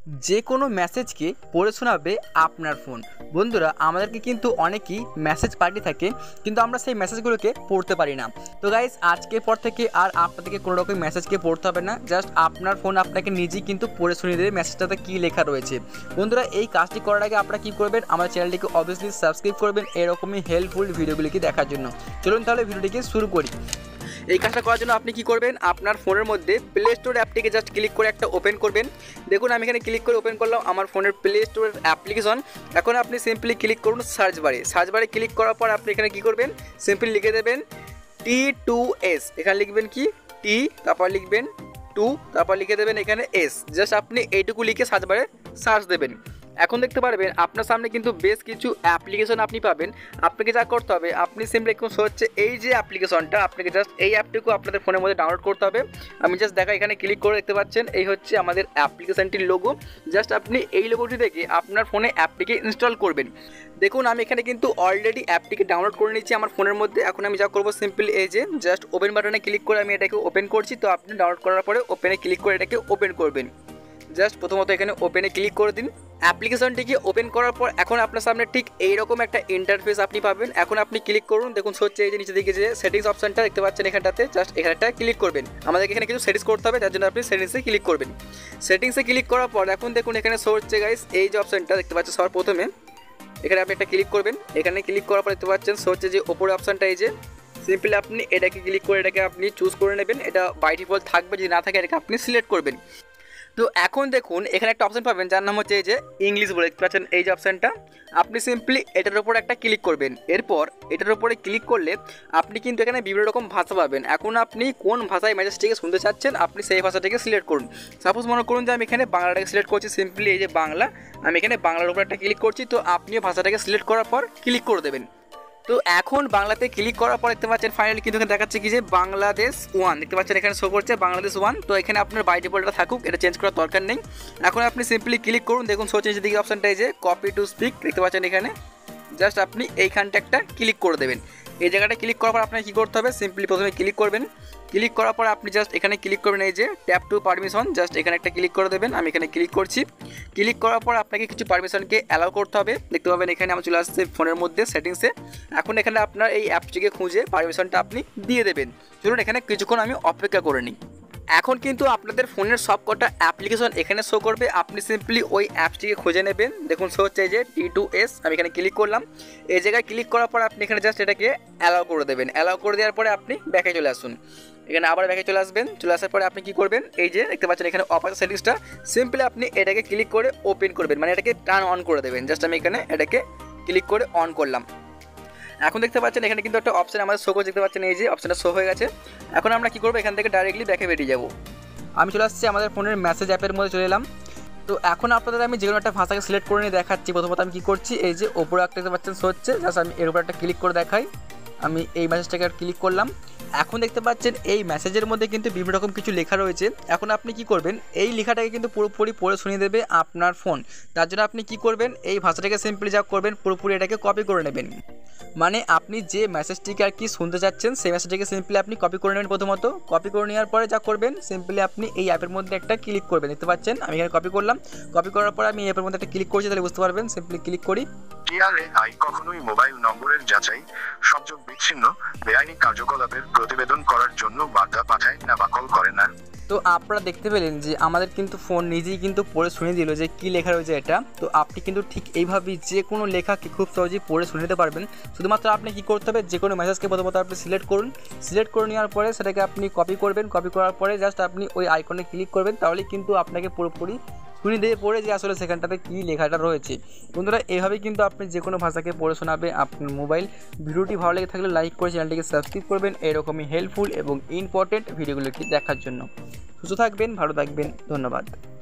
যে কোনো মেসেজকে পড়ে শোনাবে আপনার ফোন। বন্ধুরা, আমাদেরকে কিন্তু অনেকেই মেসেজ পাঠিয়ে থাকে, কিন্তু আমরা সেই মেসেজগুলোকে পড়তে পারি না। তো গাইস, আজকের পর থেকে আর আপনাদেরকে কোনো রকম মেসেজকে পড়তে হবে না। জাস্ট আপনার ফোন আপনাকে নিজেই কিন্তু পড়ে শুনিয়ে দেবে মেসেজটাতে কী লেখা রয়েছে। বন্ধুরা, এই কাজটি করার আগে আপনারা কী করবেন, আমার চ্যানেলটিকে অবভিয়াসলি সাবস্ক্রাইব করবেন এরকমই হেল্পফুল ভিডিওগুলিকে দেখার জন্য। চলুন তাহলে ভিডিওটিকে শুরু করি। এই কাজটা করার জন্য আপনি কি করবেন, আপনার ফোনের মধ্যে প্লে স্টোর অ্যাপটিকে জাস্ট ক্লিক করে একটা ওপেন করবেন। দেখুন, আমি এখানে ক্লিক করে ওপেন করলাম আমার ফোনের প্লে স্টোরের অ্যাপ্লিকেশন। এখন আপনি সিম্পলি ক্লিক করুন সার্চ বারে ক্লিক করার পর আপনি এখানে কি করবেন, সিম্পলি লিখে দেবেন T2S। এখানে লিখবেন কি টি, তারপর লিখবেন 2, তারপর লিখে দেবেন এখানে S। জাস্ট আপনি এইটুকু লিখে সার্চ বারে সার্চ দেবেন। এখন দেখতে পারবেন আপনার সামনে কিন্তু বেশ কিছু অ্যাপ্লিকেশন আপনি পাবেন। আপনাকে যা করতে হবে, আপনি সিম্পলি এখন হচ্ছে এই যে অ্যাপ্লিকেশনটা, আপনাকে জাস্ট এই অ্যাপটিকে আপনাদের ফোনের মধ্যে ডাউনলোড করতে হবে। আমি জাস্ট দেখা এখানে ক্লিক করে দেখতে পাচ্ছেন এই হচ্ছে আমাদের অ্যাপ্লিকেশনটির লোগো। জাস্ট আপনি এই লোগোটি দেখে আপনার ফোনে অ্যাপটিকে ইনস্টল করবেন। দেখুন, আমি এখানে কিন্তু অলরেডি অ্যাপটিকে ডাউনলোড করে নিচ্ছি আমার ফোনের মধ্যে। এখন আমি যা করবো, সিম্পলি এই যে জাস্ট ওপেন বাটনে ক্লিক করে আমি এটাকে ওপেন করছি। তো আপনি ডাউনলোড করার পরে ওপেনে ক্লিক করে এটাকে ওপেন করবেন। জাস্ট প্রথমত এখানে ওপেনে ক্লিক করে দিন। অ্যাপ্লিকেশনটিকে ওপেন করার পর এখন আপনার সামনে ঠিক এইরকম একটা ইন্টারফেস আপনি পাবেন। এখন আপনি ক্লিক করুন। দেখুন হচ্ছে এই যে নিচে দিকে যে সেটিংস অপশনটা দেখতে পাচ্ছেন এখানটাতে, জাস্ট এখানটা ক্লিক করবেন। আমাদেরকে এখানে কিছু সেটিংস করতে হবে, তার জন্য আপনি সেটিংসে ক্লিক করবেন। সেটিংসে ক্লিক করার পর এখন দেখুন এখানে শো হচ্ছে গাইস এই যে অপশনটা দেখতে পাচ্ছেন সবার প্রথমে, এখানে আপনি একটা ক্লিক করবেন। এখানে ক্লিক করার পর দেখতে পাচ্ছেন শো হচ্ছে যে ওপরে অপশনটা এই যে, সিম্পলি আপনি এটাকে ক্লিক করে এটাকে আপনি চুজ করে নেবেন। এটা বাই ডিফল্ট থাকবে, যদি না থাকে এটাকে আপনি সিলেক্ট করবেন। তো এখন দেখুন এখানে একটা অপশন পাবেন যার নাম হচ্ছে এই যে ইংলিশ বলে, দেখতে পাচ্ছেন এই যে অপশানটা। আপনি সিম্পলি এটার উপর একটা ক্লিক করবেন। এরপর এটার উপরে ক্লিক করলে আপনি কিন্তু এখানে বিভিন্ন রকম ভাষা পাবেন। এখন আপনি কোন ভাষায় মেসেজটিকে শুনতে চাচ্ছেন আপনি সেই ভাষাটাকে সিলেক্ট করুন। সাপোজ মনে করুন যে আমি এখানে বাংলাটাকে সিলেক্ট করছি, সিম্পলি এই যে বাংলা, আমি এখানে বাংলার উপর একটা ক্লিক করছি। তো আপনিও ভাষাটাকে সিলেক্ট করার পর ক্লিক করে দেবেন। তো এখন বাংলাতে ক্লিক করার পর দেখতে পাচ্ছেন ফাইনালি কিন্তু এখানে দেখাচ্ছে কি যে বাংলাদেশ 1, দেখতে পাচ্ছেন এখানে শো করছে বাংলাদেশ 1। তো এখানে আপনার বাই ডিফল্টটা থাকুক, এটা চেঞ্জ করার দরকার নেই। এখন আপনি সিম্পলি ক্লিক করুন। দেখুন শো চেঞ্জ দিকে অপশনটা এই যে কপি টু স্পিক, দেখতে পাচ্ছেন এখানে জাস্ট আপনি এইখানটা একটা ক্লিক করে দেবেন। এই জায়গাটা ক্লিক করার পর আপনাকে কী করতে হবে, সিম্পলি প্রথমে ক্লিক করবেন। ক্লিক করার পর আপনি জাস্ট এখানে ক্লিক করবেন এই যে ট্যাপ টু পারমিশন, জাস্ট এখানে একটা ক্লিক করে দেবেন। আমি এখানে ক্লিক করছি। ক্লিক করার পর আপনাকে কিছু পারমিশনকে অ্যালাউ করতে হবে। দেখতে পাবেন এখানে আমার চলে আসছে ফোনের মধ্যে সেটিংসে। এখন এখানে আপনার এই অ্যাপটিকে খুঁজে পারমিশনটা আপনি দিয়ে দেবেন। চলুন এখানে কিছুক্ষণ আমি অপেক্ষা করে নিই। এখন কিন্তু আপনাদের ফোনের সব কটা অ্যাপ্লিকেশন এখানে শো করবে। আপনি সিম্পলি ওই অ্যাপসটিকে খুঁজে নেবেন। দেখুন শো হচ্ছে এই যে T2S, আমি এখানে ক্লিক করলাম। এই জায়গায় ক্লিক করার পর আপনি এখানে জাস্ট এটাকে অ্যালাউ করে দেবেন। অ্যালাউ করে দেওয়ার পরে আপনি ব্যাকে চলে আসুন। এখানে আবার ব্যাকে চলে আসবেন। চলে আসার পরে আপনি কী করবেন, এই যে দেখতে পাচ্ছেন এখানে অপারেটর সেটিংসটা, সিম্পলি আপনি এটাকে ক্লিক করে ওপেন করবেন, মানে এটাকে টার্ন অন করে দেবেন। জাস্ট আমি এখানে এটাকে ক্লিক করে অন করলাম। এখন দেখতে পাচ্ছেন এখানে কিন্তু একটা অপশন আমাদের শো করে, দেখতে পাচ্ছেন এই যে অপশনটা শো হয়ে গেছে। এখন আমরা কী করবো, এখান থেকে ডাইরেক্টলি ব্যাকে বেরিয়ে যাবো। আমি চলে আসছি আমাদের ফোনের মেসেজ অ্যাপের মধ্যে চলে এলাম। তো এখন আপনাদের আমি যে কোনো একটা ভাষাকে সিলেক্ট করে নিয়ে দেখাচ্ছি। প্রথমত আমি কী করছি, এই যে ওপরে একটা দেখতে পাচ্ছেন শো হচ্ছে, জাস্ট আমি এর উপর একটা ক্লিক করে দেখাই। আমি এই মেসেজটাকে ক্লিক করলাম। এখন দেখতে পাচ্ছেন এই মেসেজের মধ্যে কিন্তু বিভিন্ন রকম কিছু লেখা রয়েছে। এখন আপনি কি করবেন, এই লেখাটাকে কিন্তু পুরোপুরি পড়ে শুনিয়ে দেবে আপনার ফোন। তার জন্য আপনি কি করবেন, এই ভাষাটাকে সিম্পলি যা করবেন পুরোপুরি এটাকে কপি করে নেবেন। মানে আপনি যে মেসেজটিকে আর কি শুনতে চাচ্ছেন সেই মেসেজটিকে সিম্পলি আপনি কপি করে নেবেন। প্রথমত কপি করে নেওয়ার পরে যা করবেন, সিম্পলি আপনি এই অ্যাপের মধ্যে একটা ক্লিক করবেন। দেখতে পাচ্ছেন আমি এখানে কপি করলাম। কপি করার পর আমি এই অ্যাপের মধ্যে একটা ক্লিক করছি, তাহলে বুঝতে পারবেন। সিম্পলি ক্লিক করি। TRAI কখনোই মোবাইল নম্বরের যাচাই, সংযোগ বিচ্ছিন্ন, বেআইনি কার্যকলাপের প্রতিবেদন করার জন্য বার্তা পাঠায় না বা কল করে না। তো আপনারা দেখতে পেলেন যে আমাদের কিন্তু ফোন নিজেই কিন্তু পড়ে শুনিয়ে দিল যে কী লেখা রয়েছে এটা। তো আপনি কিন্তু ঠিক এইভাবেই যে কোনো লেখাকে খুব সহজেই পড়ে শুনে নিতে পারবেন। শুধুমাত্র আপনি কী করতে হবে, যে কোনো মেসেজকে প্রথমত আপনি সিলেক্ট করুন। সিলেক্ট করে নেওয়ার পরে সেটাকে আপনি কপি করবেন। কপি করার পরে জাস্ট আপনি ওই আইকনে ক্লিক করবেন, তাহলেই কিন্তু আপনাকে পুরোপুরি শুনিয়ে দিয়ে পড়ে যে আসলে সেখানটাতে কী লেখাটা রয়েছে। বন্ধুরা, এইভাবেই কিন্তু আপনি যে কোনো ভাষাকে পড়ে শোনাবে আপনার মোবাইল। ভিডিওটি ভালো লেগে থাকলে লাইক করে চ্যানেলটিকে সাবস্ক্রাইব করবেন এরকমই হেল্পফুল এবং ইম্পর্টেন্ট ভিডিওগুলোকে দেখার জন্য। সুস্থ থাকবেন, ভালো থাকবেন, ধন্যবাদ।